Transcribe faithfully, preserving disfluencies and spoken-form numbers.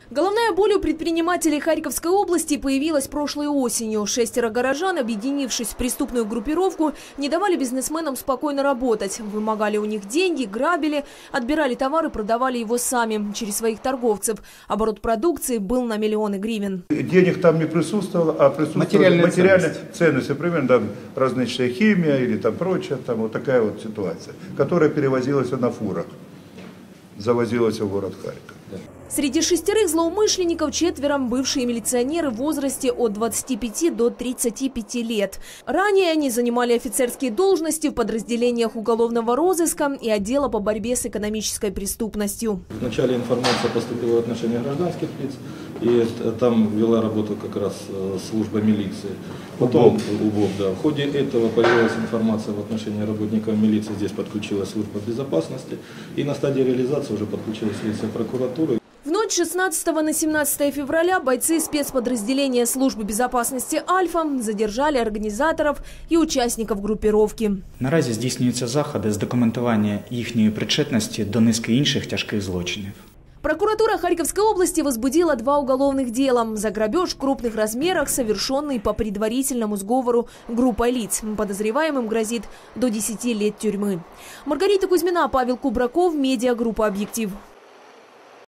Головная боль у предпринимателей Харьковской области появилась прошлой осенью. Шестеро горожан, объединившись в преступную группировку, не давали бизнесменам спокойно работать. Вымогали у них деньги, грабили, отбирали товар и продавали его сами, через своих торговцев. Оборот продукции был на миллионы гривен. Денег там не присутствовало, а присутствовала материальная, материальная ценность. ценность. Например, там различная химия или там прочее. Там вот такая вот ситуация, которая перевозилась на фурах, завозилась в город Харьков. Среди шестерых злоумышленников четверо бывшие милиционеры в возрасте от двадцати пяти до тридцати пяти лет. Ранее они занимали офицерские должности в подразделениях уголовного розыска и отдела по борьбе с экономической преступностью. Вначале информация поступила в отношении гражданских лиц, и там вела работу как раз служба милиции. Потом УБОП, да. В ходе этого появилась информация в отношении работников милиции, здесь подключилась служба безопасности, и на стадии реализации уже подключилась следствие прокуратуры. В ночь шестнадцатого на семнадцатое февраля бойцы спецподразделения службы безопасности «Альфа» задержали організаторів і учасників групіровки. Наразі здійснюються заходи з документування їхньої причетності до низки інших тяжких злочинів. Прокуратура Харьковской области возбудила два уголовных дела за грабеж в крупных размерах, совершенный по предварительному сговору группой лиц. Подозреваемым грозит до десяти лет тюрьмы. Маргарита Кузьмина, Павел Кубраков, медиагруппа «Объектив».